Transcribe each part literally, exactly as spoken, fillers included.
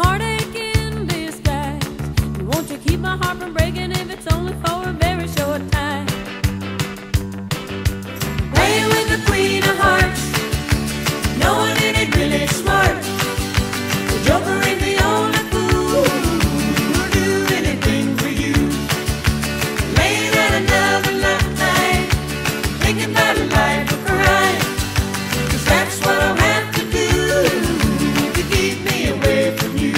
heartache in disguise. Won't you keep my heart from breaking if it's only for a very short time? Playing with the queen of hearts, knowing it ain't really smart. The joker ain't the only fool who'll do anything for you. Laying out another night, thinking about a life of crime. 'Cause that's what I'll have to do to keep me away from you.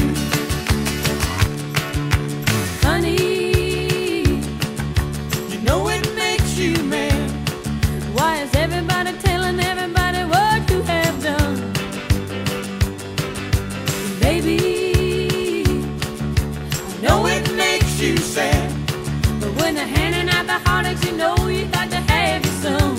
Honey, you know it makes you mad. Why is everybody telling everybody what you have done? Baby, I know it makes you sad, but when they're handing out the heartaches, you know you got to have your some.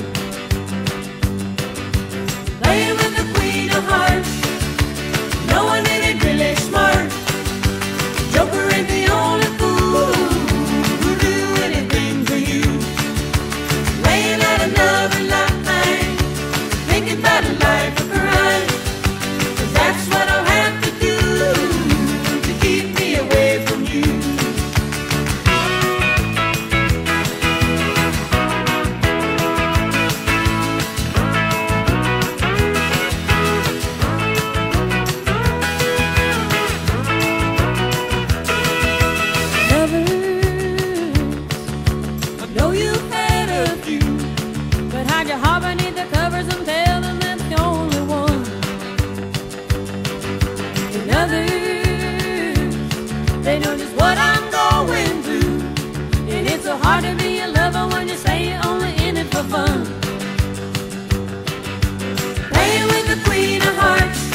Playing with the queen of hearts, knowing it ain't really smart. Joker ain't the only fool who'll do anything for you. Laying out another night, thinking about a life of crime. 'Cause that's what I'll have to do to keep me away from you. I know you've had a few, but hide your heart beneath the covers and tell them that's the only one. And others, they know just what I'm going through, and it's so hard to be a lover when you say you're only in it for fun. Playing with the queen of hearts,